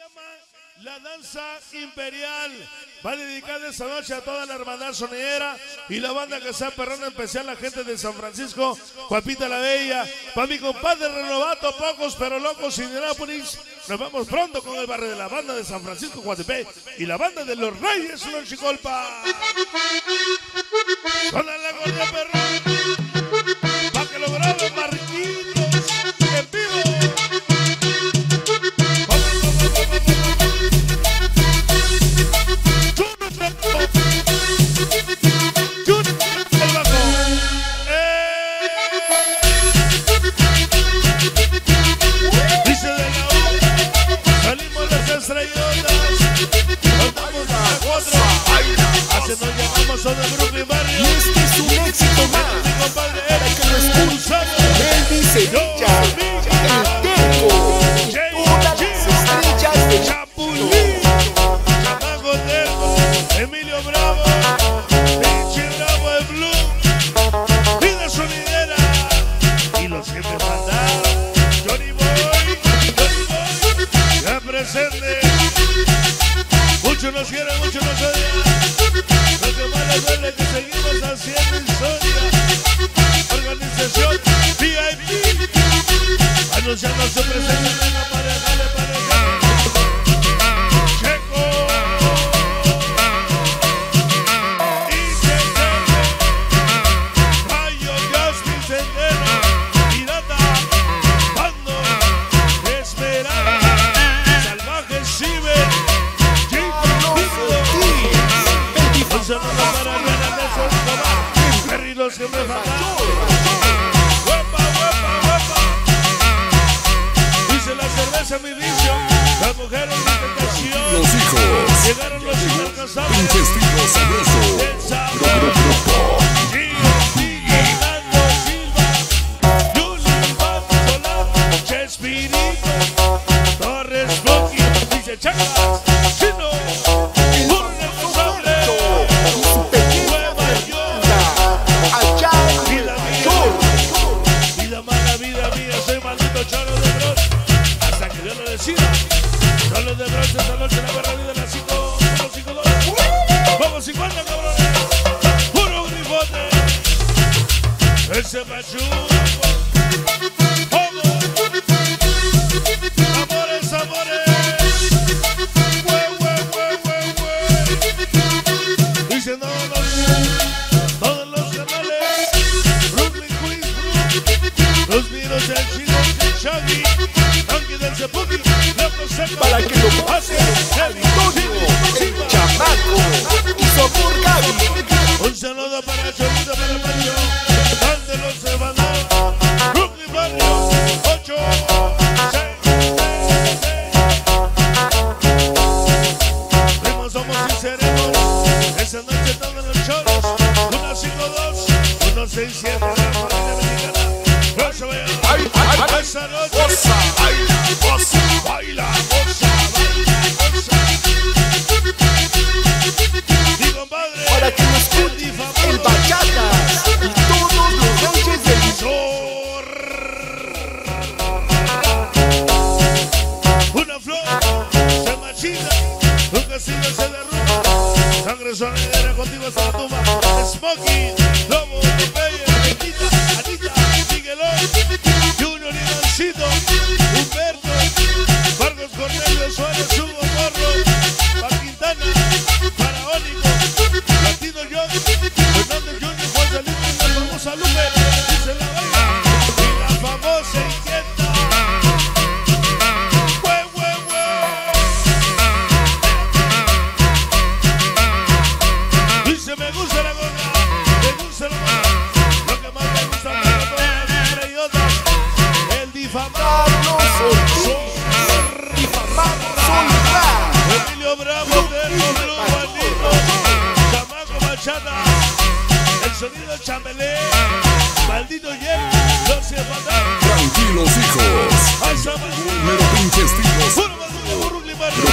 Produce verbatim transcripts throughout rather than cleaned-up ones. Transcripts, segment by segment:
llama La Danza Imperial. Va a dedicarle esta noche a toda la hermandad sonidera y la banda que está perrando, en especial la gente de San Francisco, Guapita la Bella. Para mi compadre Renovato, pocos pero locos, Indianápolis. Nos vamos pronto con el barrio de la banda de San Francisco, Guatepec y la banda de los Reyes Lonchicolpa. Con la gorda perrón, pa' que lo grabe Marquitos en vivo. Nos llamamos a de Brooklyn Barrio. Y este es un éxito más. Mi compadre era que lo expulsamos. Baby Sevilla, el Teco, todas las estrellas de Chapulín, Chamaco Teco, Emilio Bravo, Pinche Bravo de Blue, Vida Sonidera y los que me mandaron. Johnny Boy, Johnny Boy, ya presente. Muchos nos quieren, muchos nos odian. Lo que más les duele es que seguimos haciendo historia. Organización V I P, anunciando su presencia en la pareja de pareja. Checo y Cheque, Rayo, Justin, Sendero, Pirata, Bando, Esperanza, Salvaje, Ciber, un saludo para ganar de esos comas, perritos que me faltan. ¡Huepa, huepa, huepa! Dice la cerveza mi vicio, las mujeres mi tentación. Los hijos, llegaron los inalcanzables. intestino sabroso. El sabor. Gio, Miguel, Nando, Silva, Yuli, Pato, Solano, Chespirito, Torres, Coqui, dice Chacas, Chino, un inalcanzable. Cholo de bronce, hasta que Dios lo decida. Cholo de bronce esta noche, la guerra vida de las cinco, vamos cinco dos, vamos cincuenta cabrones, puro grifote, ese machuco, vamos, amores, amores, hue, hue, hue, hue, hue, dice no, no, todos los canales, Brooklyn, Queens, los miros del chino. Shaggy, Donkey del Cepuki, para que lo pase el Antonio, el Chamaco y Sopor Gaby. Un saludo para Cholito, para Pancho, Pan de los Cebandos, Brooklyn Barrio, ocho, seis, seis, seis. Primos somos y seremos, esa noche todos los choros, uno cinco dos, uno seis siete, la familia mexicana. Ay, ay, ay, esa noche, bossa, baila, bossa, baila, bossa, baila, bossa. Mi compadre, para que lo escuche el bachata y todos los reyes del sol. Una flor se marchita, un castillo se derrumba, sangre sonidera contigo hasta la tumba. Smokey, Lobo, Popeye, Anita, Anita, Miguelón, Junior y Mancito, Humberto, Marcos Cornelio Suárez, Hugo Morro, Pa' Quintana, Faraónico, Latino John, Fernández Junior, Juan Felipe y la famosa Lupe, dice la baila, y la famosa inquieta. ¡Hue, hue, hue! Dice me gusta la gorda, me gusta la gorda, lo que más me gusta para todas las estrellotas, el difamado Ortiz, difamado Solá, Emilio Bravo, Termo, Blue, Juanito, Chamaco Machata, el sonido Chambelé, maldito Jeff, los que faltan. Tranquilos hijos, mero pinche estilo. Puro Maduro, Brooklyn Barrio.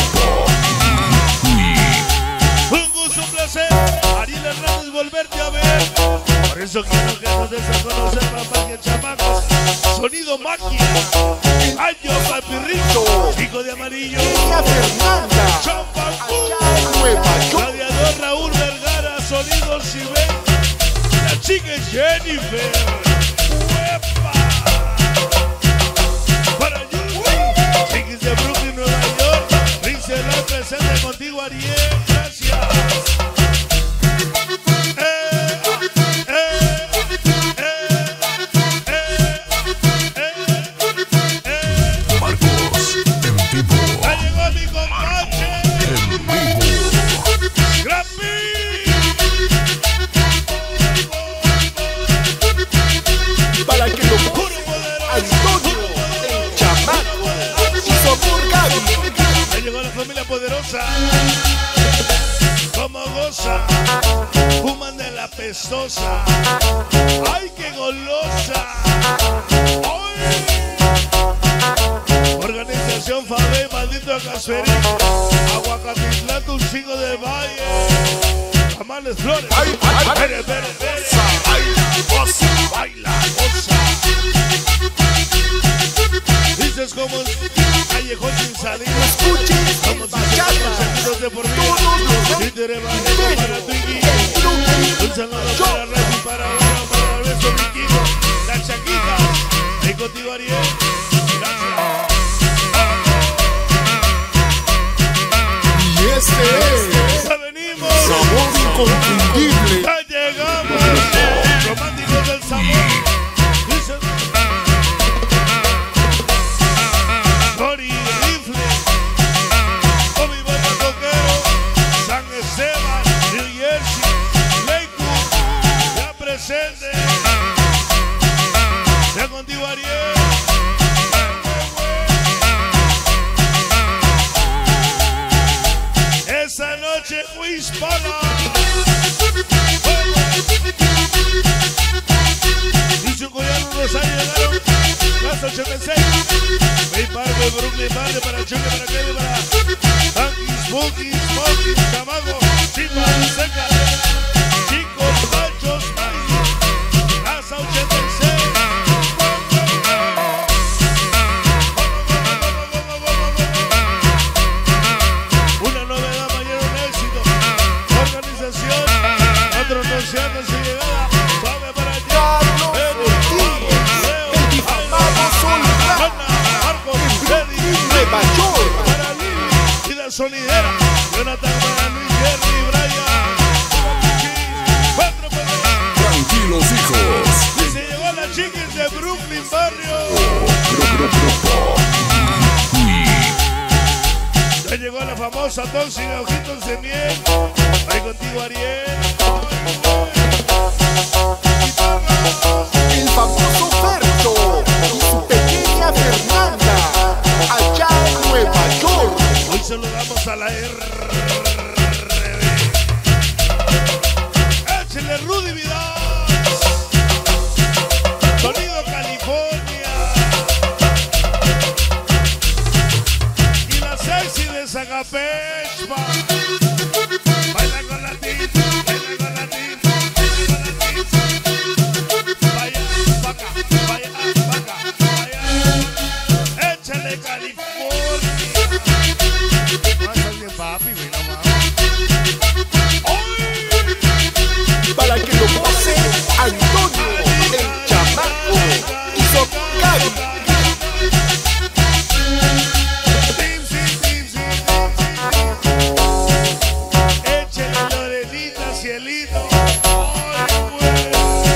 Un gusto, un placer, Ariel Hernández, volverte a ver. Por eso quiero que nos des a conocer, papá, que chamacos, sonido magia, año papirrito, hijo equipo de amarillo. Pequeña Fernanda, Champacú. allá en Nueva York. Gladiador Raúl Vergara, sonido Sibel. La chica es Jennifer. ¡Uepa! Para Yuri. Chiquis de Brooklyn, Nueva York. Prince Roy presente contigo, Ariel. Gracias. Eh, eh, eh, eh, eh, eh. Marcos, en vivo, Ya llegó mi compadre. en vivo. Grapi. Para que lo Puro pone poderoso. Antonio, el chamaco y su amor Gaby. Ya llegó la familia poderosa. Como goza. Fuman de la pestosa. ¡Ay, qué golosa! ¡Ay! Organización Fabe, maldito Casferín. Aguacatitlán, Tulcingo del Valle. Amales Flores. Ay, ay, ay. Pere, pere, pere. Baila, goza. Baila, goza. Dices como callejón sin salida. Escuches Como el si se bachata. sentidos de por vida. Todos los Y te rebajes para tu Iggy. el Brooklyn. Un saludo para Rafi, para Oro, para el beso Vikingo. Las chaquitas. Y contigo, Ariel. Gracias. Y este es Ya venimos. sabor inconfundible. Ya llegamos. Románticos del sabor. Dice Cory Rifle. Con mi banda Coquero. San Esteban, New Jersey. Lakewood. Ya presente. Ya contigo, Ariel. Esa noche fui hispana. Dice un coreano, Rosario llegaron las ochenta y seis. Mi parte de Brooklyn, parte para Chile, para Kelly, para Funky, Smokey, Smokey, Chamago, Chipa, Seca, Chicos, Machos, Machos, casa ochenta y seis. Una novedad mayor, un éxito. Organización, otro anunciando su llegada. Suave para allá. Carlos Eddie, Ortiz, Leo, el difamado Sol Ana, Marcos, Eddie, Nueva York. para Lili y la sonidera. Jonathan para Luis, Jerry, Brian. Cuatro para Tranquilos, hijos. y se llegó la chiquis de Brooklyn, barrio. Pro, pro, pro, pro. Ya llegó la famosa tóxica, ojitos de miel. Ahí contigo, Ariel. El famoso Fercho y su pequeña Fernanda, allá en Nueva York. Hoy saludamos a la R B. Échale Rudy Vidal. Sonido California. Y la sexy de Zacapechpa. Baila con la tip, baila con la tip, baila con la tip. Vaya, vaca, vaya, vaca, vaya. Échale California. No estás bien, papi, güey, no mames. ¡Ay! Para que lo pase Antonio, el chamaco y su amor Gaby. Échale Lorenita, cielito. Ay, güey.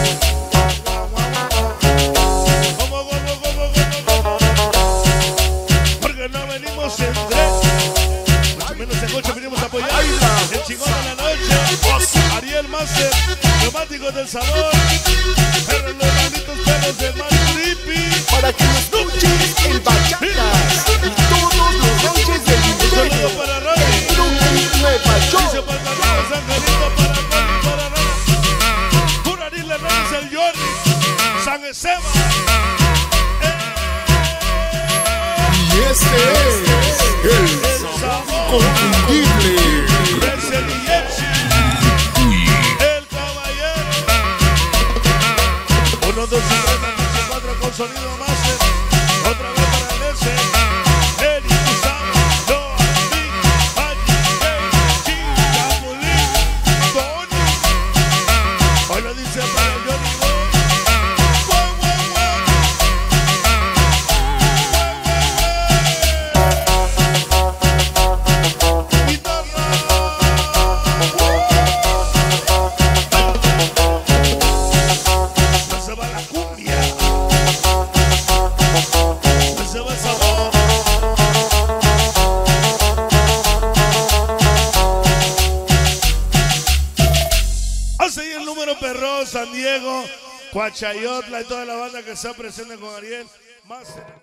¿Cómo, cómo, cómo, cómo, cómo? Porque no venimos en tren, mucho menos en coche, venimos a apoyar el chingón de la noche. Ariel Master, románticos del sabor. Perros, los malditos perros de Man Trippy. Para que lo escuches el bachata y todos los noches del Un saludo milenio. para Rafi. En Brooklyn, Nueva Dice York. para Carlos Angelito, para Juan, para Rana. Pura Ariel Hernández, el Jordi. San Esteban. Y este es el El sabor. inconfundible. Ese Lietzi. El caballero. Uno, dos, tres, cuatro, cuatro con sonido máster. Otra vez para el ese. Eric Gustavo. Cuachayotla y toda la banda que está presente con Ariel. Más